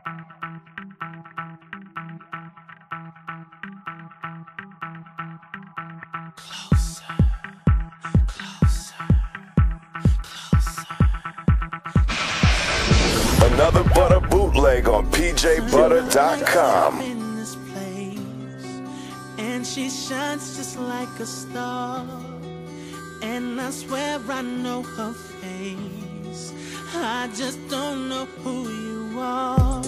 Another Butter bootleg on PJButter.com. In this place, and she shines just like a star, and I swear I know her face. I just don't know who you are.